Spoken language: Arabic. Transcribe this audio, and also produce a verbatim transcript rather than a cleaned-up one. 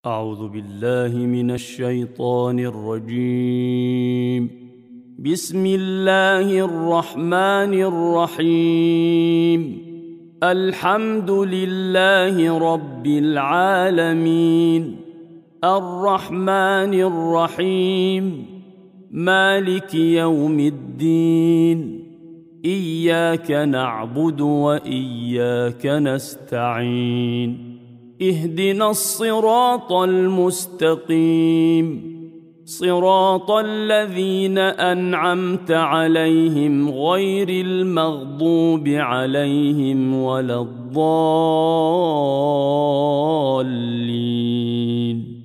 أعوذ بالله من الشيطان الرجيم. بسم الله الرحمن الرحيم. الحمد لله رب العالمين، الرحمن الرحيم، مالك يوم الدين، إياك نعبد وإياك نستعين، اهدنا الصراط المستقيم، صراط الذين أنعمت عليهم غير المغضوب عليهم ولا الضالين.